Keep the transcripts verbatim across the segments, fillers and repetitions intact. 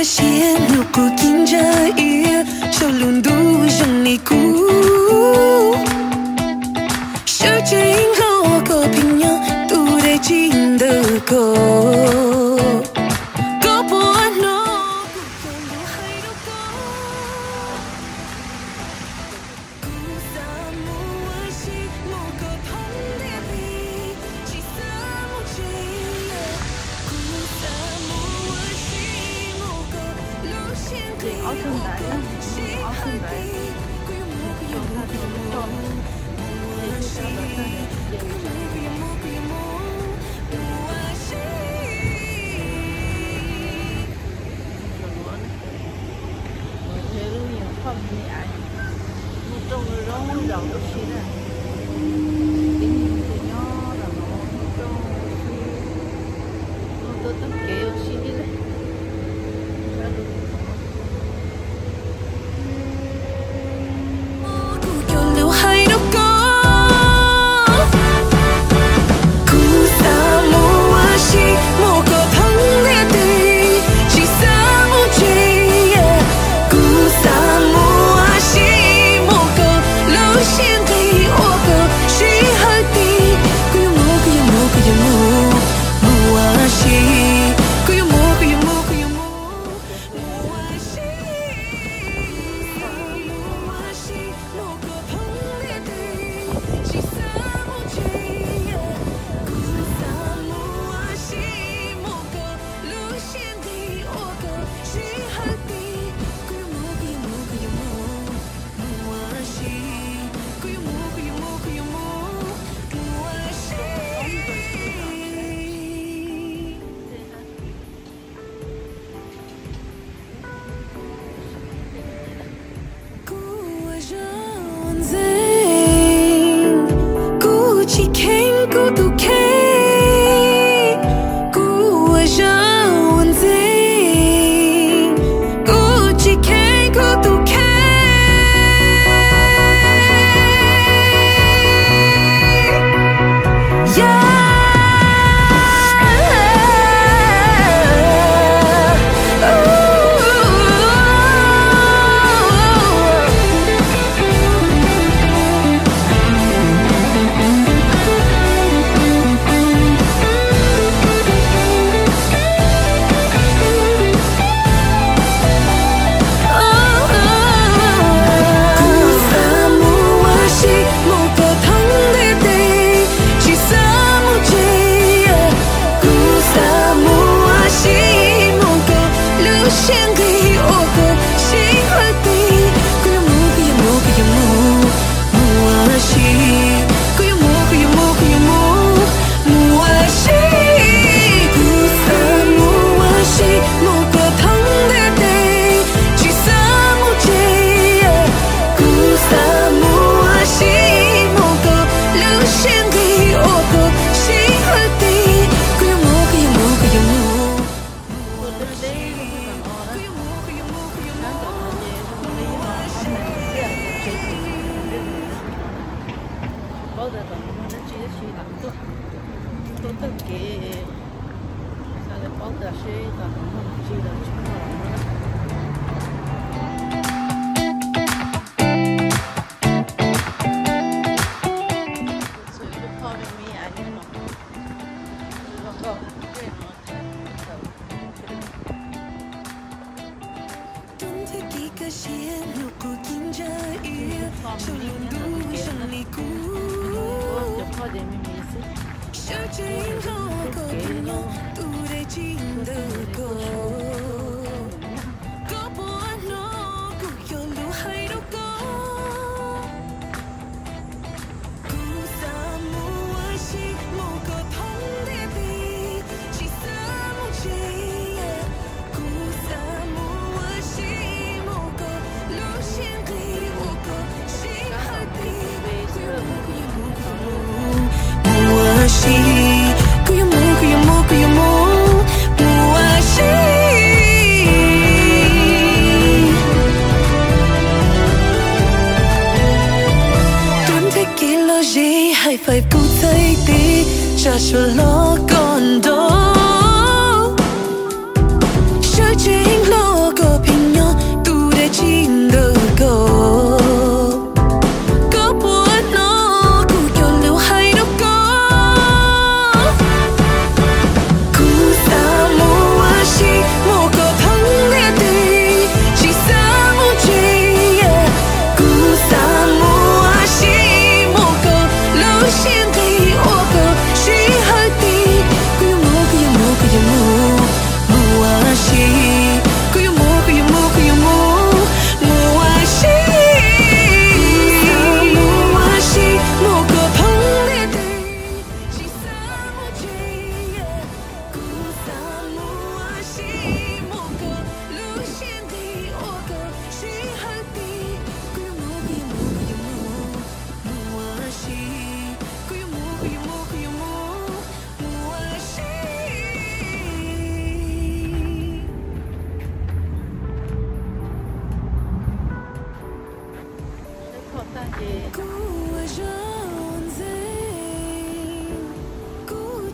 个线路过紧着一手轮渡让你哭，手指引路个平阳都得进的过。 熬成奶呢，熬成奶，就它这个状态，也是它的这里我觉得你放你爱，你种个肉肉都吃的，顶顶nhỏ là nó trong nó tôi tất kéo xí đấy. phải cứu thấy tí cha cho lo con đó. Searching low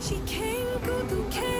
She came through the